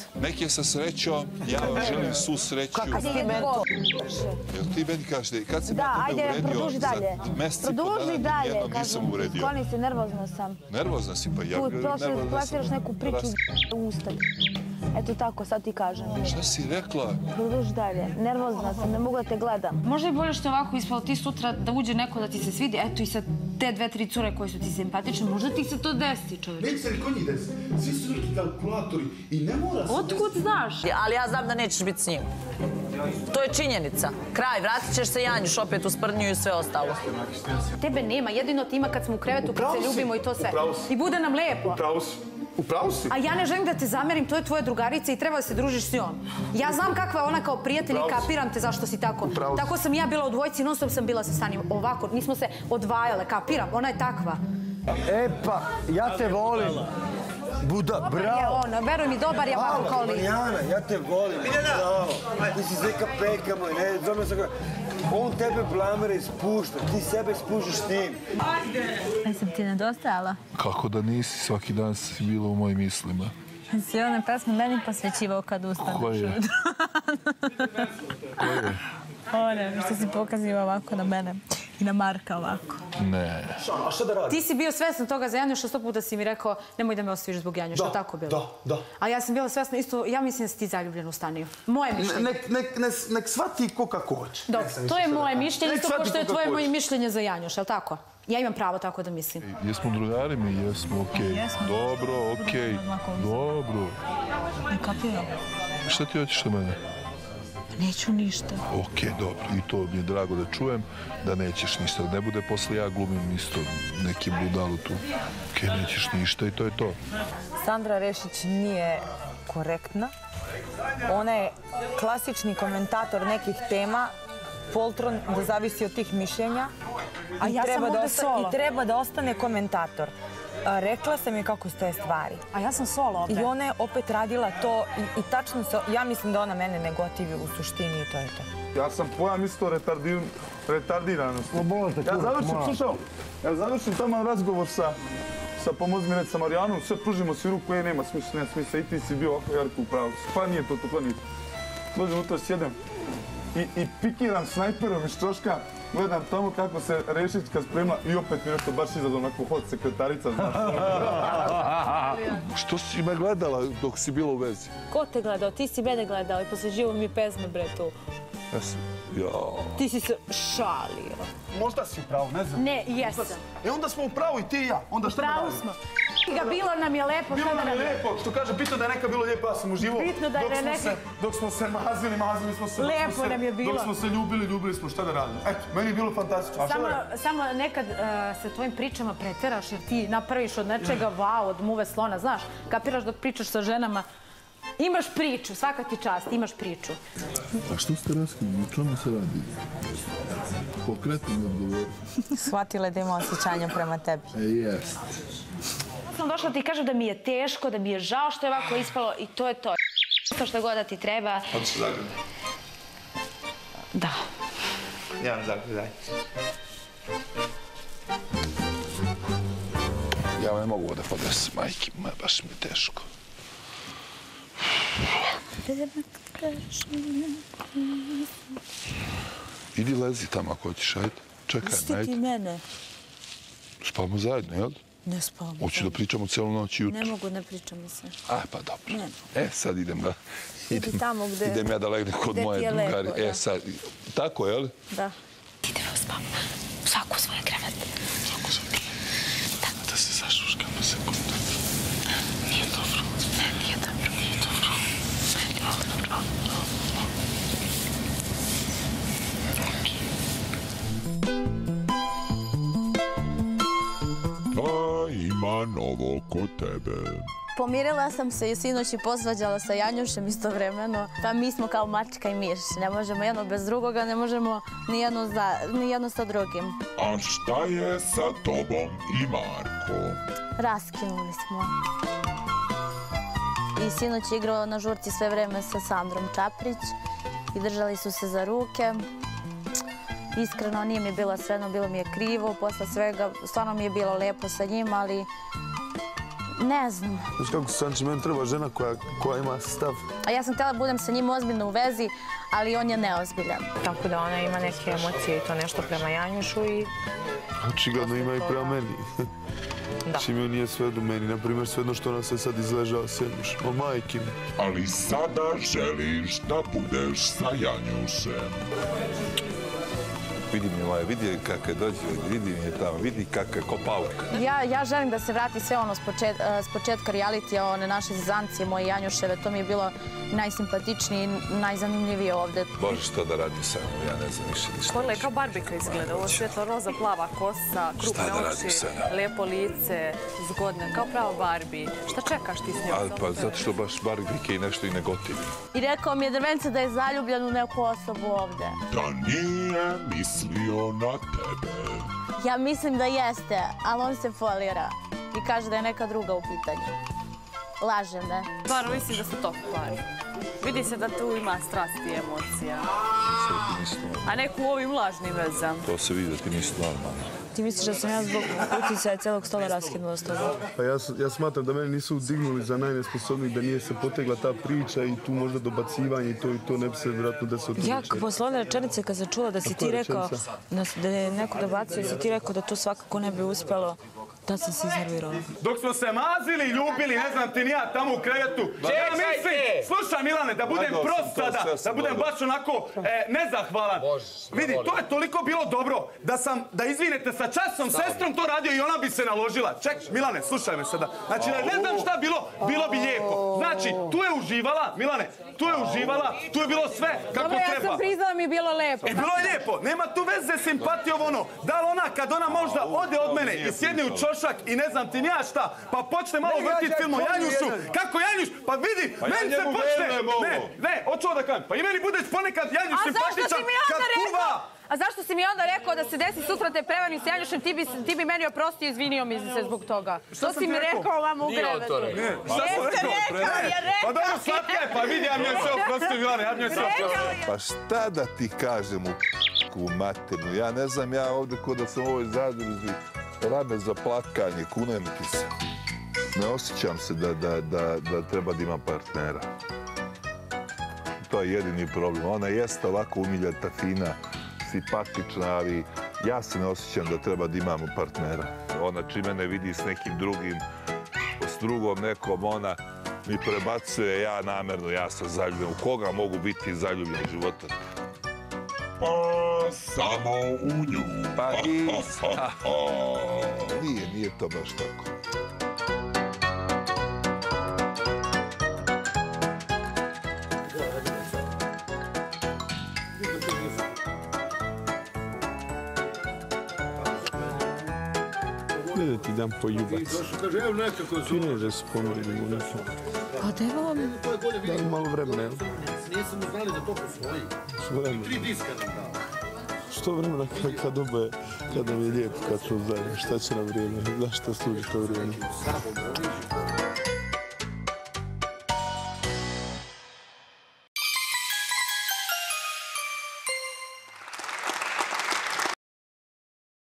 Nek je sa srećom, ja vam želim svu sreću. Kako ti meni to? Jel ti meni kažeš da kad sam Da, ja tebe ajde, produži uredio dalje. za mesec i po Produži dana dalje, nijednom nisam kažem. uredio. Skloni se, nervozna sam. Nervozna si, pa ja Tu nervozna plasiraš sam. neku priču u usta. Eto tako, sad ti kažem. Šta si rekla? Produži dalje. Nervozna sam, ne mogu da te gledam. Možda je bolje što je ovako ispalo ti sutra da uđe neko da ti se svidi. Eto i sad te dve, tri cure koje su ti simpatične, možda ti se to desi, čoveče. Neće se niko njih desi. Svi su neki kalkulatori i ne mora se... Otkud znaš? Ali ja znam da nećeš biti s njim. To je činjenica. Kraj, vratit ćeš se Janjuš opet u sprdnju i sve ostalo. Tebe nema, jedino ti ima kad smo u krevetu, kad se ljubimo i to sve. I bude nam lepo. Upravo si. A ja ne želim da te zamerim, to je tvoja drugarica i treba da se družiš s njom. Ja znam kakva je ona kao prijatelj i kapiram te zašto si tako. Tako sam ja bila u dvojci, non stop sam bila sa Sanijom. Ovako, nismo se odvajale, kapiram, ona je takva. E pa, ja te volim. Buda, bravo. Dobar je on, veruj mi, dobar je ovako kao lik. Marijana, ja te volim. Bravo. Ti si zeka peka moj, ne, zovem se kao... On tebe blamere ispušta, ti sebe spuštaš s njim. Jesam ti nedostajala? Kako da nisi, svaki dan si bila u mojim mislima. Si one pesme meni posvećivao kad ustaneš. Koje? Koje? One, što si pokazivao ovako na mene i na Marka ovako. Ne. A šta da radi? Ti si bio svesna toga za Janjuša, 100 puta si mi rekao nemoj da me ostaviš zbog Janjuša, tako bilo? Da. A ja sam bila svesna isto, ja mislim da si ti zaljubljen u Staniju. Moje mišljenje. Nek shvati ko kako hoće. Dobro, to je moje mišljenje, isto kao što je tvoje moje mišljenje za Janjuša, je li tako? Ja imam pravo tako da mislim. Jesmo drugari mi, jesmo, okej. Dobro, okej. Dobro. Ne kapiram. Šta ti hoćeš od mene? Neću ništa. Okej, dobro. I to mi je drago da čujem da nećeš ništa. Da ne bude posle ja glumim isto neki budalu tu. Okej, nećeš ništa i to je to. Sandra Rešić nije korektna. Ona je klasični komentator nekih tema, poltron da zavisi od tih mišljenja. A ja sam ovde solo. I treba da ostane komentator. Rekla sam je kako stoje stvari. A ja sam solo ovde. I ona je opet radila to i tačno se... Ja mislim da ona mene ne gotivi u suštini i to je to. Ja sam pojam isto retardiranost. Ja završim tamo razgovor sa pomozi mi reći sa Marijanom, sve pružimo si ruku, nema smisla, i ti si bio ovako Jarko u pravu. Pa nije to, pa nije to. Dođem u to, sjedem i pikiram snajperom iz čoška, gledam tamo kako se Rešićka spremla i opet mi nešto baš izazov onako hod sekretarica, znaš. Što si me gledala dok si bila u vezi? Ko te gledao? Ti si mene gledao i posveđivo mi pesme, bre, tu. Ti si se šalio. Možda si u pravu, ne znam. Ne, jesam. Onda smo u pravu i ti i ja. U pravu smo. Bilo nam je lepo. Bilo nam je lepo, što kaže, bitno da je neka bilo lijepo, ja sam uživao. Bitno da je neka... Dok smo se mazili smo se... Lepo nam je bilo. Dok smo se ljubili smo, šta da radimo. Eto, meni je bilo fantastično. Samo nekad sa tvojim pričama preteraš jer ti napraviš od nečega wow, od muve slona, znaš, kapiraš dok pričaš sa ženama. Imaš priču, svaka ti čast, imaš priču. A što ste raskinuli? O čemu se radi? Konkretno mi odgovor. Shvatila je da ima osjećanja prema tebi. Jest. Sam došla ti kažem da mi je teško, da mi je žao što je ovako ispalo i to je to. To što god da ti treba. Hoćeš Zagreb? Da. Ja vam Zagreb, daj. Ja ne mogu da podesem, majke, baš mi je teško. Idi lezi tamo ako hoćeš, ajde. Čekaj, Pusti ajde. ti mene. Spavamo zajedno, jel? Ne spavamo. Hoću da pričamo cijelu noć i jutro. Ne mogu, ne pričamo se. Aj, pa dobro. Sad idem da... tamo gde... Idem ja da legnem kod moje drugari. Sad, tako, jel? Da. Idemo spavamo. Svako u svoje krevete. Svako u svoje krevete. Da se zašuškamo sekundu. Nije dobro. Nije dobro. Nije dobro. Ima novo kod tebe. Pomirila sam se i sinoć i posvađala sa Janjušem istovremeno. Pa mi smo kao mačka i miš. Ne možemo jedno bez drugoga, ne možemo ni jedno sa drugim. A šta je sa tobom i Markom? Raskinuli smo. I sinoć je igrao na žurci sve vreme sa Sandrom Čaprić i držali su se za ruke. Iskreno, nije mi bilo sredno, bilo mi je krivo posle svega. Stvarno mi je bilo lepo sa njim, ali Ne znam. Znaš kako, Sanči, meni treba žena koja ima stav. A ja sam htjela budem sa njim ozbiljno u vezi, ali on je neozbiljan. Tako da ona ima neke emocije i to nešto prema Janjušu i... Očigledno ima i prema meni. Čim joj nije sve do meni, naprimjer svejedno što ona se sad izležava s Janjušem, o majki mi. Ali sada želiš da budeš sa Janjušem. Vidi mi Maja, vidi kako je dođe, vidi mi je tamo, vidi kako je ko pauk. Ja želim da se vrati sve ono s početka realitija, one naše zezancije, moje Janjuševe, to mi je bilo najsimpatičnije i najzanimljivije ovdje. Bože, što da radi sa mnom, ja ne znam više ništa. Korle, kao Barbika izgleda, ovo svjetlo roza, plava kosa, krupne oči, lijepo lice, zgodno, kao prava Barbie. Šta čekaš ti s njom? Pa zato što baš Barbike i nešto i ne gotivi. I rekao mi je Drvence da je zaljubljen u neku osobu ovdje. Da nije mislio na tebe. Ja mislim da jeste, ali on se folira i kaže da je neka druga u pitanju. Laže me. Stvarno mislim da su top pari. Vidi se da tu ima strasti i emocija. A neku u ovim lažnim vezama. To se vidi da ti nisi normalno. Ti misliš da sam ja zbog utjecaja cijelog stola raskinula s tobom? Pa ja smatram da mene nisu dignuli za najnesposobnijih, da nije se potegla ta priča i tu možda dobacivanje i to ne bi se vjerojatno desilo. Ja, posle one rečenice kad sam čula da si ti rekao, da je neko dobacio i si ti rekao da to svakako ne bi uspjelo, tad sam se iznervirala. Dok smo se mazili, ljubili, ne znam ti ni ja, tamo u krevetu. Ja mislim, slušaj Milane, da budem prost sada, da budem baš onako nezahvalan. Vidi, to je toliko bilo dobro da izvinete sa časnom sestrom to radio i ona bi se naložila. Ček, Milane, slušaj me sada. Znači, ne znam šta bilo bi lijepo. Znači, tu je uživala, Milane, tu je uživala, tu je bilo sve kako treba. Dobro, ja sam priznala mi je bilo lijepo. I bilo je lijepo, nema tu veze simpatijom ono. Da li ona, kad ona možda ode od mene i sjedne u čošak i ne znam ti nija šta, pa počne malo vrtiti film o Janjušu. Kako Janjuš? Pa vidi, meni se počne. Ne, hoću da kažem. Pa i meni budeš ponekad Janjuš simpatičan kad kuva. A zašto si mi onda rekao da se desi sutra te prevarim s Janjušem, ti bi meni oprostio i izvinio mi se zbog toga? Što si mi rekao vama u krevetu? Šta sam rekao? Pa dobro, slatka je, pa vidi, ja mi je sve oprostio, Milane, ja mi je sve oprostio. Pa šta da ti kažem u maternu? Ja ne znam, ja ovdje ko da sam u ovoj zadruzi, rame za plakanje, kunem ti se. Ne osjećam se da treba da imam partnera. To je jedini problem. Ona jeste ovako umiljata, fina, simpatična, ali ja se ne osjećam da treba da imamo partnera. Ona čim mene vidi s nekim drugim, s drugom nekom, ona mi prebacuje, ja namerno, ja sam zaljubljen. U koga mogu biti zaljubljen u životu? Pa samo u nju. Pa nije to baš tako. Ne da ti dam poljubac. Ti ne da se pomirimo nešto. Pa dajmo vam... Daj malo vremena, jel? Nismo znali da to postoji. Vremena. 3 diska nam dao. Što vremena kad nam je lijepo, kad smo zajedno? Šta će nam vrijeme? Zašto služi to vrijeme?